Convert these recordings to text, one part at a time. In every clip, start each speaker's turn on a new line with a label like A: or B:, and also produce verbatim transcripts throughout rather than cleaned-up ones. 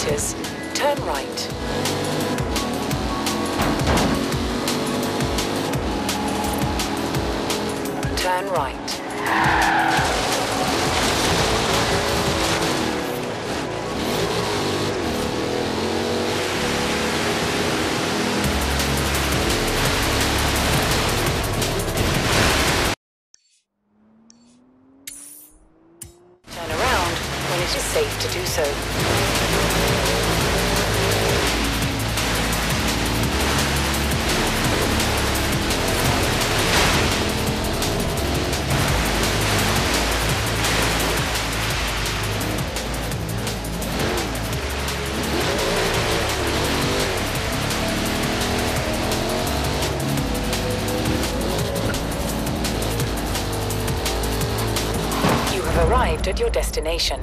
A: meters, turn right. Turn right. Turn around when it is safe to do so. Arrived at your destination.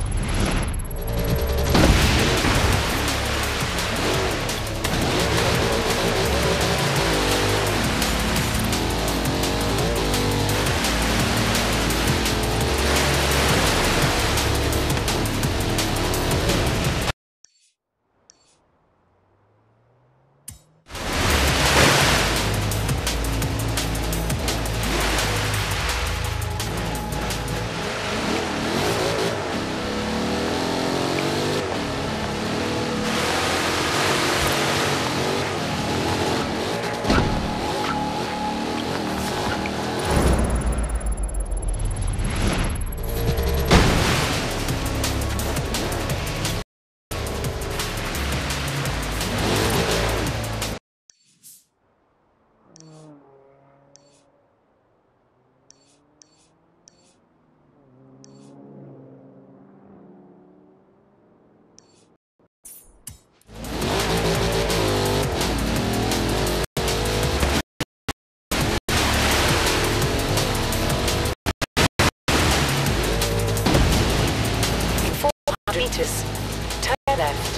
A: Meters, turn left.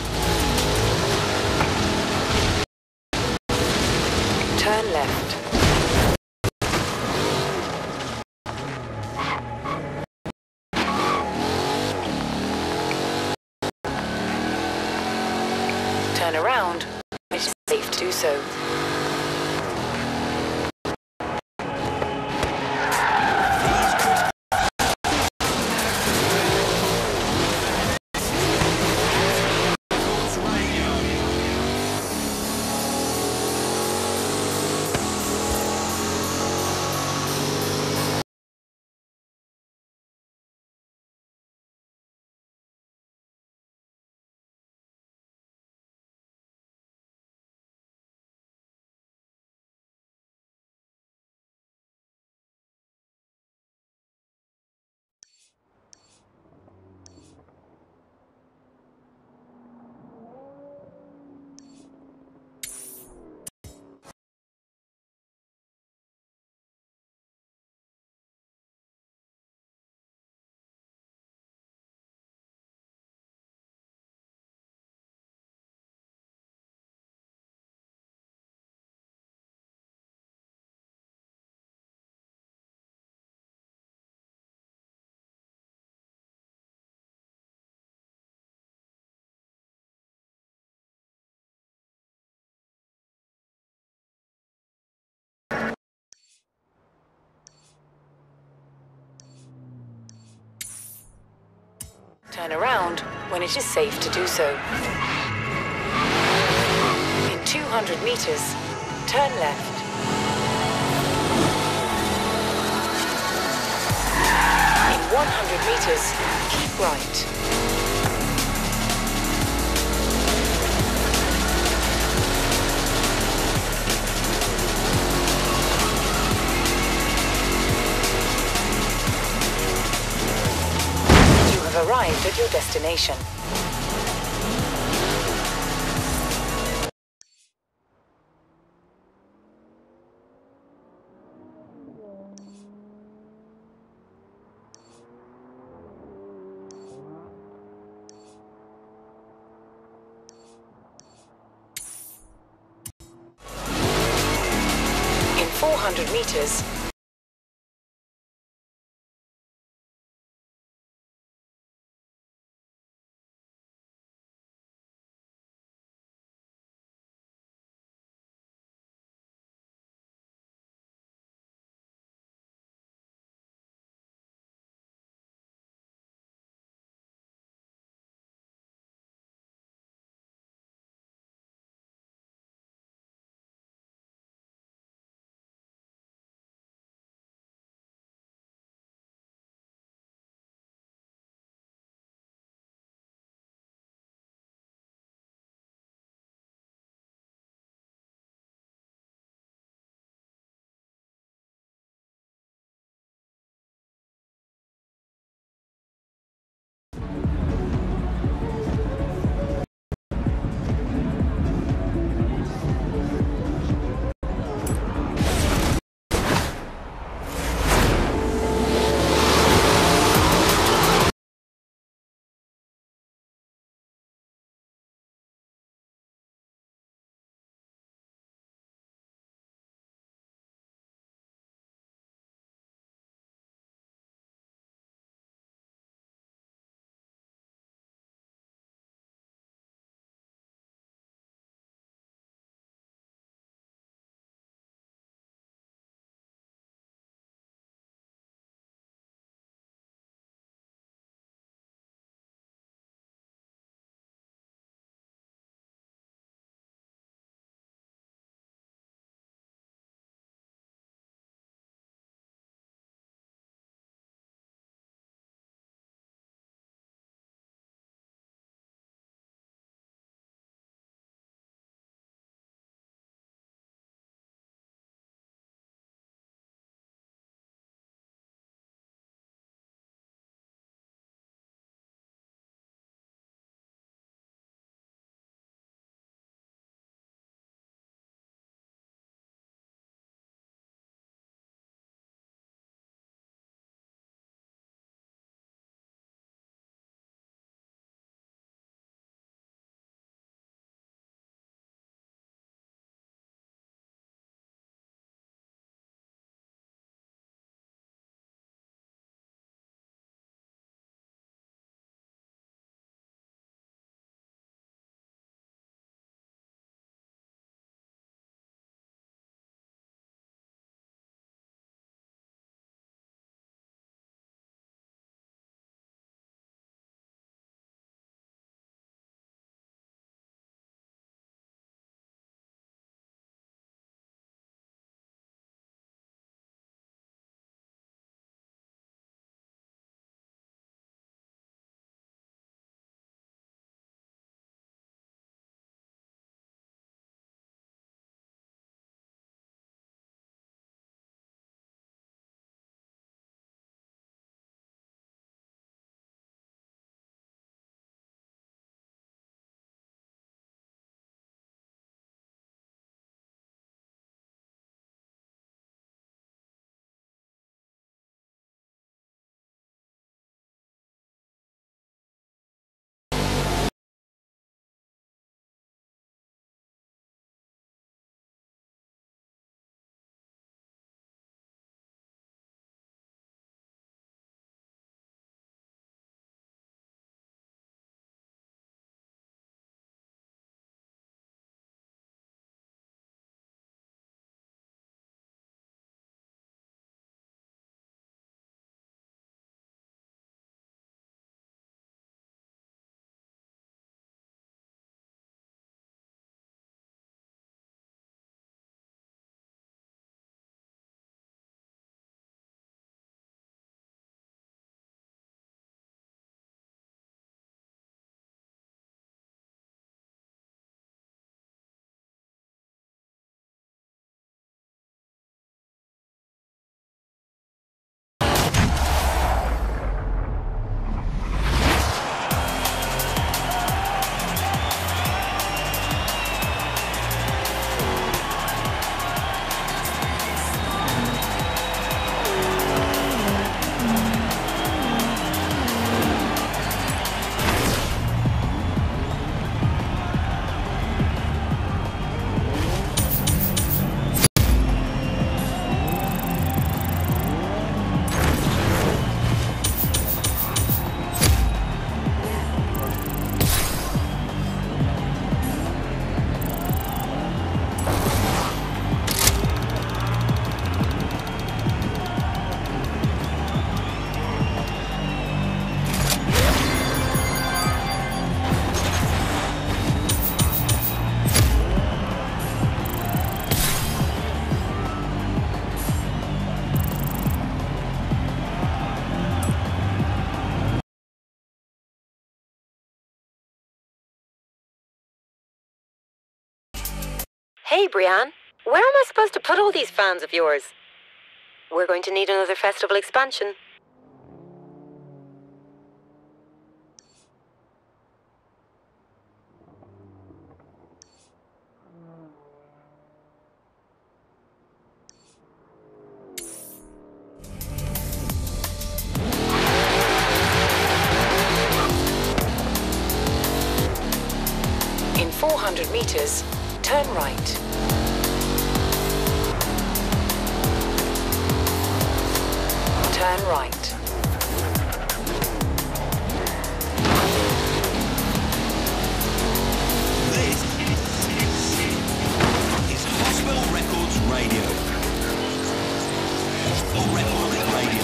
A: Turn left. Turn around when it is safe to do so. Turn around when it is safe to do so. In two hundred meters, turn left. In one hundred meters, keep right. Arrived at your destination. In four hundred meters, Hey, Brianne. Where am I supposed to put all these fans of yours? We're going to need another festival expansion. In four hundred meters, turn right. Turn right.
B: This is Hospital Records Radio. Hospital Records Radio.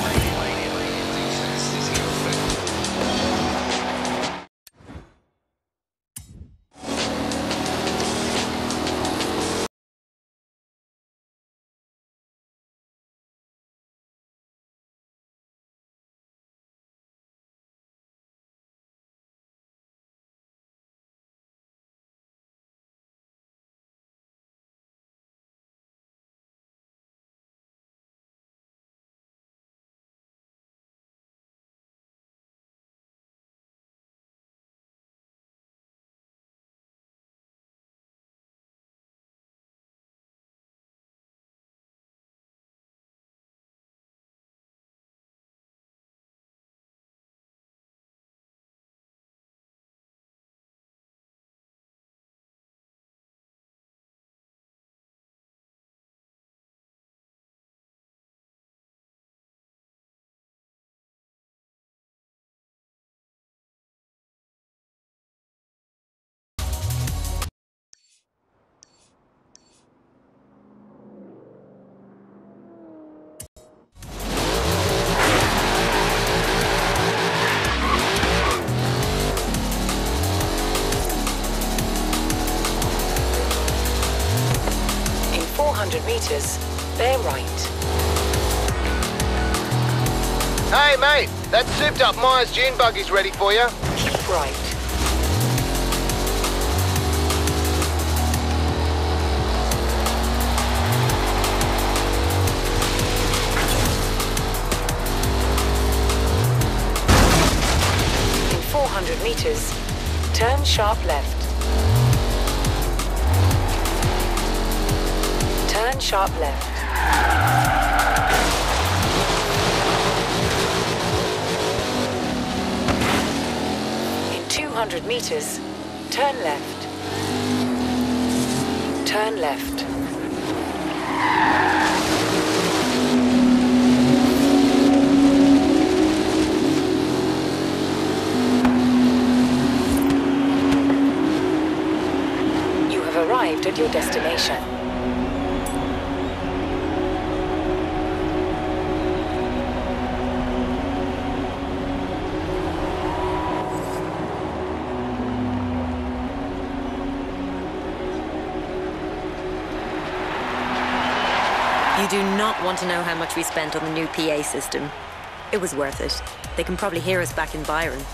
A: four hundred meters, bear right.
C: Hey, mate, that souped-up Myers dune buggy's ready for you.
A: Right. In four hundred meters, turn sharp left. Turn sharp left. In two hundred meters, turn left. Turn left. You have arrived at your destination.
D: You do not want to know how much we spent on the new P A system. It was worth it. They can probably hear us back in Byron.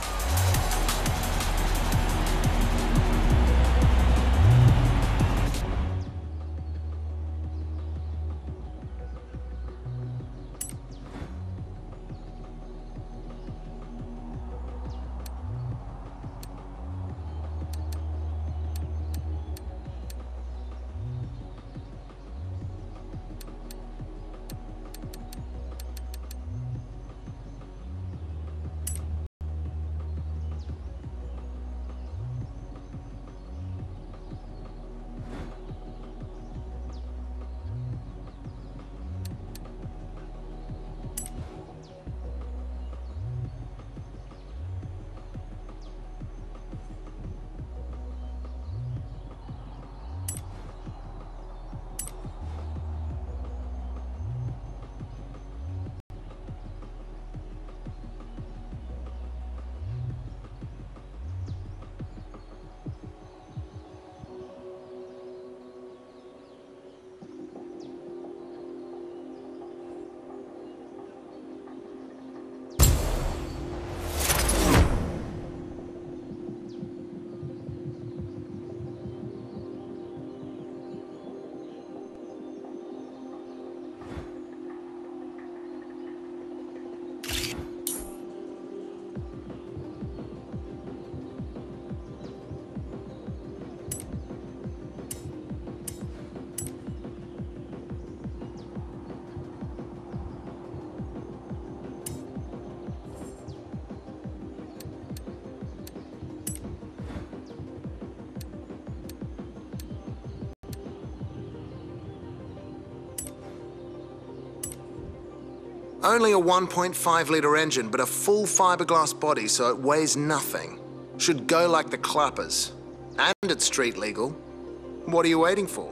E: Only a one point five litre engine, but a full fiberglass body so it weighs nothing. Should go like the clappers. And it's street legal. What are you waiting for?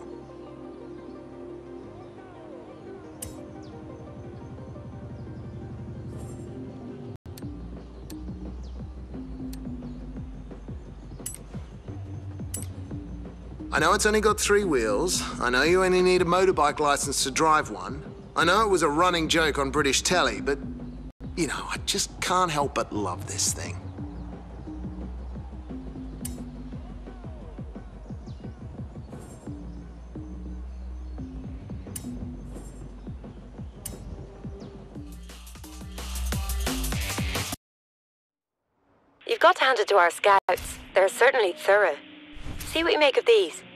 E: I know it's only got three wheels. I know you only need a motorbike license to drive one. I know it was a running joke on British telly, but, you know, I just can't help but love this thing.
A: You've got to hand it to our scouts. They're certainly thorough. See what you make of these.